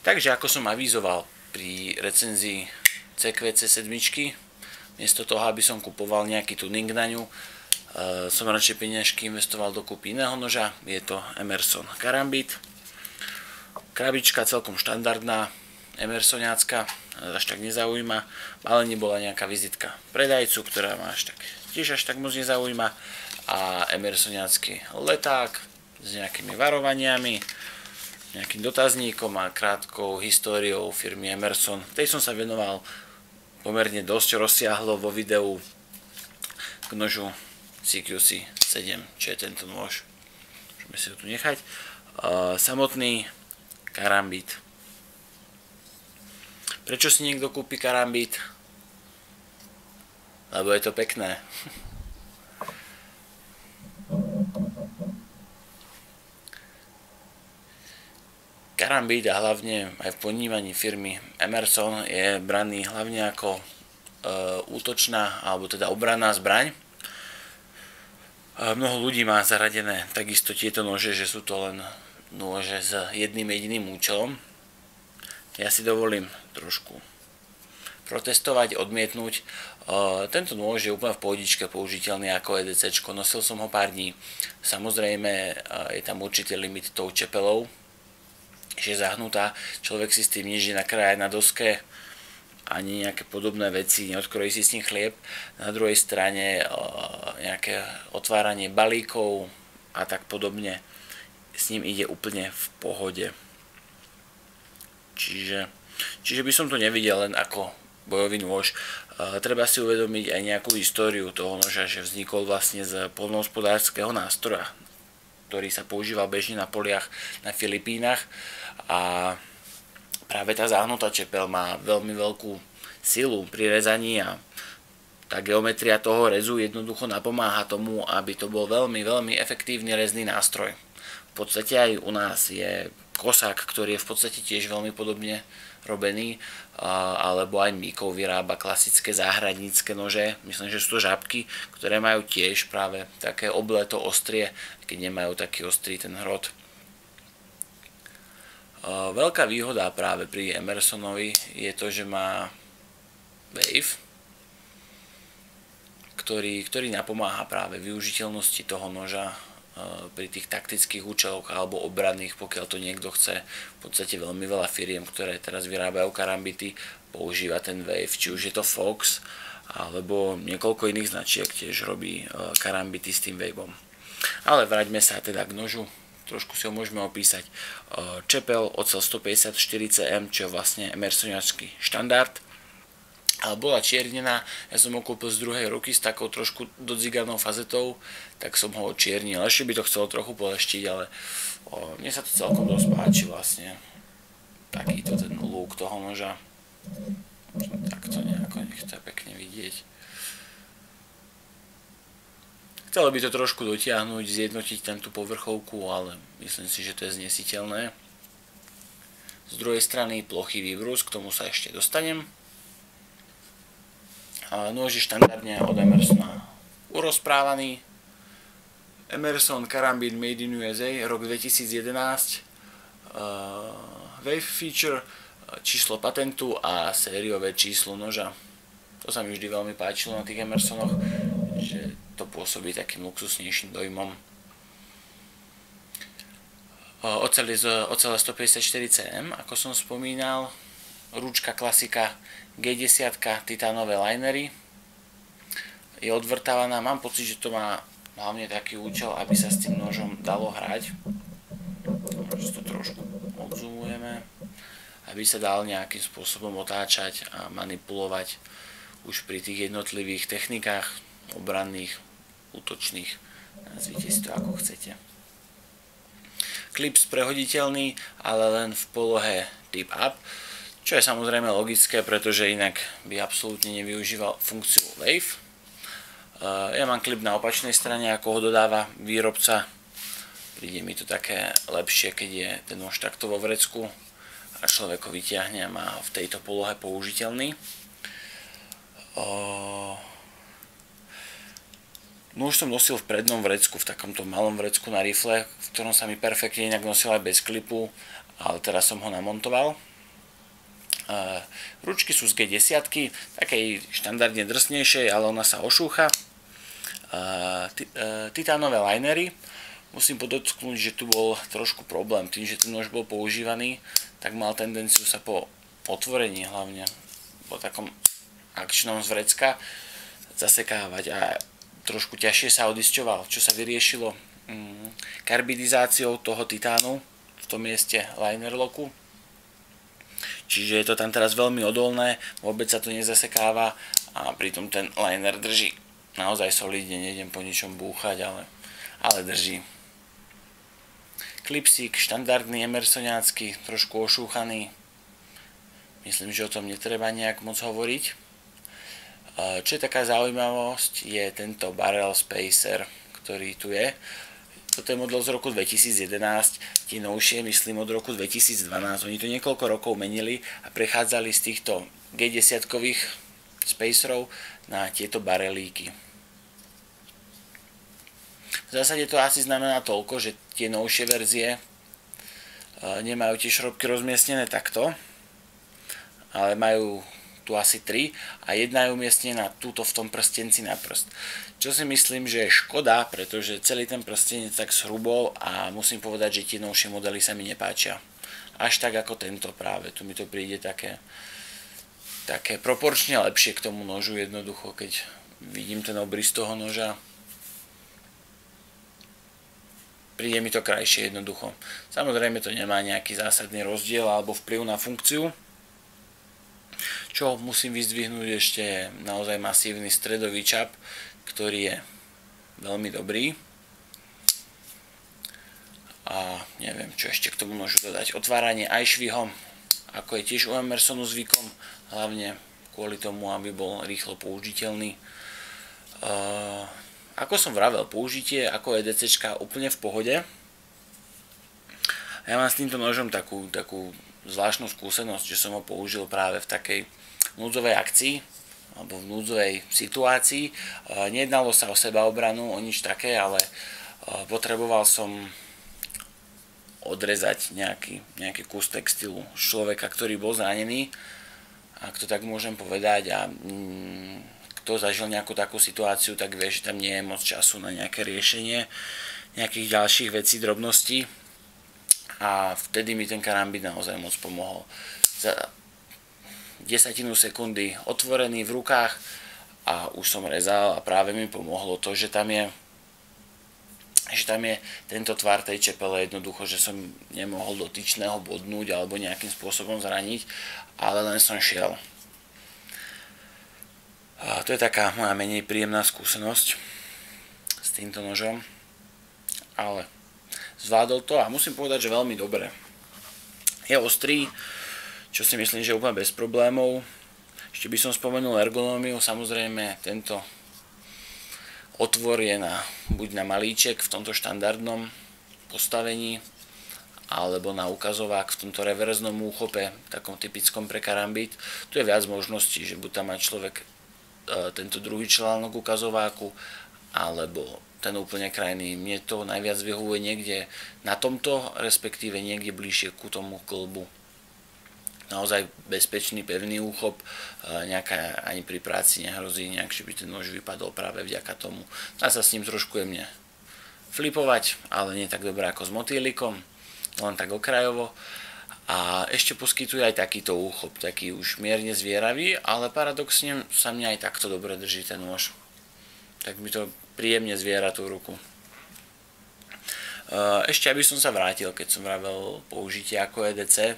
Takže ako som avizoval pri recenzii CQC 7, miesto toho, aby som kupoval nejaký tuning na ňu, som radšej peniažky investoval do kúpy iného noža. Je to Emerson Karambit. Krabička celkom štandardná, emersoniacka, až tak nezaujíma, ale nebola nejaká vizitka predajcu, ktorá ma tiež až tak moc nezaujíma, a emersoniacký leták s nejakými varovaniami, nejakým dotazníkom a krátkou históriou firmy Emerson. Tej som sa venoval pomerne dosť rozsiahlo vo videu k nožu CQC 7, čo je tento nôž. Môžeme si ho tu nechať. Samotný Karambit. Prečo si niekto kúpi Karambit? Lebo je to pekné. Karambit, a hlavne aj v ponímaní firmy Emerson, je braný hlavne ako útočná alebo teda obranná zbraň. Mnoho ľudí má zaradené takisto tieto nože, že sú to len nože s jedným jediným účelom. Ja si dovolím trošku protestovať, odmietnúť. Tento nôž je úplne v pohodičke použiteľný ako EDC. Nosil som ho pár dní. Samozrejme je tam určitý limit tou čepelou, že je zahnutá, človek si s tým nič nakrája na doske ani nejaké podobné veci, neodkrojí si s ním chlieb. Na druhej strane nejaké otváranie balíkov a tak podobne s ním ide úplne v pohode. Čiže by som to nevidel len ako bojový nôž. Treba si uvedomiť aj nejakú históriu toho noža, že vznikol vlastne z poľnohospodárskeho nástroja, ktorý sa používal bežne na poliach na Filipínach, a práve tá zahnutá čepel má veľmi veľkú silu pri rezaní a tá geometria toho rezu jednoducho napomáha tomu, aby to bol veľmi, veľmi efektívny rezný nástroj. V podstate aj u nás je kosák, ktorý je v podstate tiež veľmi podobne robený, alebo aj Mikov vyrába klasické záhradnícke nože. Myslím, že sú to žabky, ktoré majú tiež práve také obleto ostrie, keď nemajú taký ostrý ten hrot. Veľká výhoda práve pri Emersonovi je to, že má wave, ktorý napomáha práve využiteľnosti toho noža pri tých taktických účeloch alebo obranných, pokiaľ to niekto chce. V podstate veľmi veľa firiem, ktoré teraz vyrábajú karambity, používa ten wave, či už je to Fox alebo niekoľko iných značiek tiež robí karambity s tým waveom. Ale vráťme sa teda k nožu, trošku si ho môžeme opísať. Čepel ocel 154 cm, čo je vlastne emersoniacký štandard, ale bola čiernená. Ja som ho kúpil z druhej ruky s takou trošku dodziganou fazetou, tak som ho očiernil. Ešte by to chcelo trochu poleštiť, ale mne sa to celkom dosť páči vlastne. Takýto ten look toho noža. Takto nejako, nech to je pekne vidieť. Chcelo by to trošku dotiahnuť, zjednotiť tam tú povrchovku, ale myslím si, že to je znesiteľné. Z druhej strany plochý výbrus, k tomu sa ešte dostanem. Nôž je štandardne od Emersona urozprávaný. Emerson Karambit Made in USA, rok 2011. Wave feature, číslo patentu a sériové číslo noža. To sa mi vždy veľmi páčilo na tých Emersonoch, že to pôsobí takým luxusnejším dojmom. Ocel 154 cm, ako som spomínal. Ručka klasika G10, titánové linery. Je odvrtávaná, mám pocit, že to má hlavne taký účel, aby sa s tým nožom dalo hrať. Možno to trošku odzoomujeme, aby sa dal nejakým spôsobom otáčať a manipulovať už pri tých jednotlivých technikách obranných, útočných, nazvite si to ako chcete. Klips prehoditeľný, ale len v polohe tip up, čo je samozrejme logické, pretože inak by absolútne nevyužíval funkciu wave. Ja mám klip na opačnej strane, ako ho dodáva výrobca. Príde mi to také lepšie, keď je ten nôž takto vo vrecku a človek ho vyťahne a má ho v tejto polohe použiteľný. Nôž som nosil v prednom vrecku, v takomto malom vrecku na rifle, v ktorom sa mi perfektne inak nosil aj bez klipu, ale teraz som ho namontoval. Ručky sú z G10, takej štandardne drsnejšej, ale ona sa ošúcha. Titánové linery. Musím podotknúť, že tu bol trošku problém. Tým, že ten nož bol používaný, tak mal tendenciu sa po otvorení hlavne po takom akčnom z vrecka zasekávať a trošku ťažšie sa odisťoval, čo sa vyriešilo karbidizáciou toho titánu v tom mieste liner locku. Čiže je to tam teraz veľmi odolné, vôbec sa to nezasekáva a pritom ten liner drží naozaj solidne, nejdem po ničom búchať, ale drží. Klipsík štandardný emersoniácky, trošku ošúchaný. Myslím, že o tom netreba nejak moc hovoriť. Čo je taká zaujímavosť, je tento Barrel Spacer, ktorý tu je. Toto je model z roku 2011, tie novšie myslím od roku 2012. Oni to niekoľko rokov menili a prechádzali z týchto G10-kových spacerov na tieto barelíky. V zásade to asi znamená toľko, že tie novšie verzie nemajú tie šrobky rozmiestnené takto, ale majú tu asi 3 a jedna je umiestnená túto v tom prstenci na prst. Čo si myslím, že je škoda, pretože celý ten prstenec tak zhrubol a musím povedať, že tie novšie modely sa mi nepáčia. Až tak ako tento práve. Tu mi to príde také proporčne lepšie k tomu nožu jednoducho, keď vidím ten obrys toho noža. Príde mi to krajšie jednoducho. Samozrejme to nemá nejaký zásadný rozdiel alebo vplyv na funkciu. Čo musím vyzdvihnúť ešte je naozaj masívny stredový čap, ktorý je veľmi dobrý. A neviem, čo ešte k tomu môžu dodať. Otváranie aj švihom, ako je tiež u Emersonu zvykom, hlavne kvôli tomu, aby bol rýchlo použiteľný. Ako som vravel, použitie ako EDCčka úplne v pohode. Ja mám s týmto nožom takú zvláštnu skúsenosť, že som ho použil práve v takej núdzovej akcii alebo v núdzovej situácii. Nejednalo sa o sebaobranu, o nič také, ale potreboval som odrezať nejaký kus textilu z človeka, ktorý bol zranený, ak to tak môžem povedať, a kto zažil nejakú takú situáciu, tak vie, že tam nie je moc času na nejaké riešenie nejakých ďalších vecí, drobností. A vtedy mi ten karambit naozaj moc pomohol. Za 10 sekundy otvorený v rukách a už som rezal a práve mi pomohlo to, že tam je tento tvar tej čepele jednoducho, že som nemohol dotyčného bodnúť alebo nejakým spôsobom zraniť, ale len som šiel. A to je taká moja menej príjemná skúsenosť s týmto nožom, ale zvládol to a musím povedať, že veľmi dobre. Je ostrý, čo si myslím, že je úplne bez problémov. Ešte by som spomenul ergonómiu, samozrejme tento otvor je buď na malíček v tomto štandardnom postavení, alebo na ukazovák v tomto reverznom úchope, takom typickom pre karambit. Tu je viac možností, že buď tam má človek tento druhý článok ukazováku, alebo ten úplne krajný. Mne to najviac vyhovuje niekde na tomto, respektíve niekde bližšie ku tomu klbu. Naozaj bezpečný, pevný úchop, nejaká ani pri práci nehrozí nejak, že by ten nož vypadol práve vďaka tomu. Dá sa s ním trošku jemne flipovať, ale nie tak dobré ako s motýlikom, len tak okrajovo. A ešte poskytuje aj takýto úchop, taký už mierne zvieravý, ale paradoxne sa mne aj takto dobre drží ten nôž. Tak mi to príjemne zviera tú ruku. Ešte aby som sa vrátil, keď som vravel použitie ako EDC,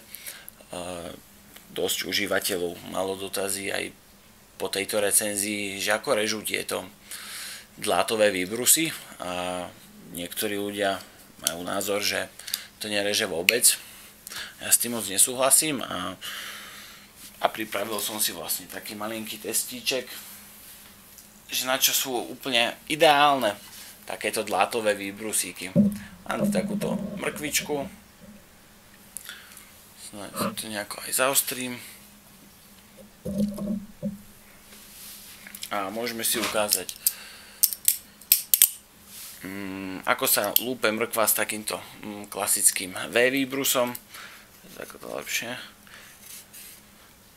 dosť užívateľov malo dotazy aj po tejto recenzii, že ako režú tieto dlátové výbrusy, a niektorí ľudia majú názor, že to nereže vôbec. Ja s tým moc nesúhlasím a pripravil som si vlastne taký malinký testíček, že na čo sú úplne ideálne takéto dlátové výbrusíky. Mám takúto mrkvičku, to nejako aj zaostrím a môžeme si ukázať, ako sa lúpe mrkva s takýmto klasickým V výbrusom. Tak to lepšie.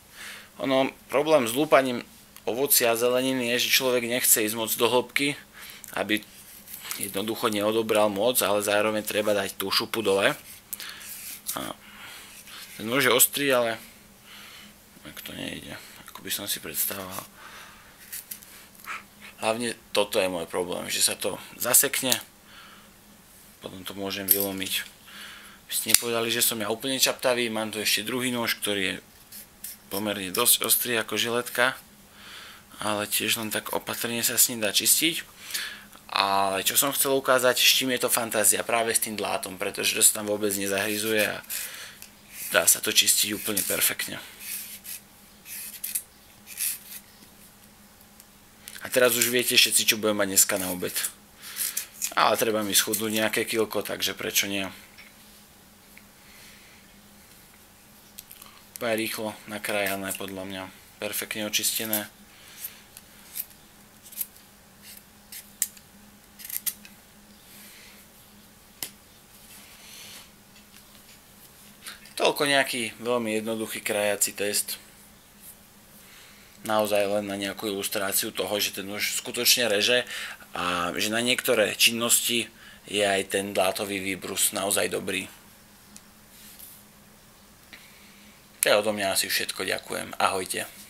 Ono, problém s lúpaním ovocia a zeleniny je, že človek nechce ísť moc do hĺbky, aby jednoducho neodobral moc, ale zároveň treba dať tú šupu dole. A ten nôž je ostrý, ale tak to nejde, ako by som si predstavoval. Hlavne toto je môj problém, že sa to zasekne, potom to môžem vylomiť. By ste nepovedali, že som ja úplne čaptavý, mám tu ešte druhý nôž, ktorý je pomerne dosť ostrý ako žiletka, ale tiež len tak opatrne sa s ním dá čistiť. Ale čo som chcel ukázať, s čím je to fantázia, práve s tým dlátom, pretože to sa tam vôbec nezahryzuje a dá sa to čistiť úplne perfektne. A teraz už viete všetci, čo budem mať dneska na obed. Ale treba mi schudnúť nejaké kilko, takže prečo nie. Úplne rýchlo nakrájané podľa mňa, perfektne očistené. Toľko nejaký veľmi jednoduchý krajací test. Naozaj len na nejakú ilustráciu toho, že ten nôž skutočne reže a že na niektoré činnosti je aj ten dlátový výbrus naozaj dobrý. To je odo mňa asi všetko, ďakujem. Ahojte.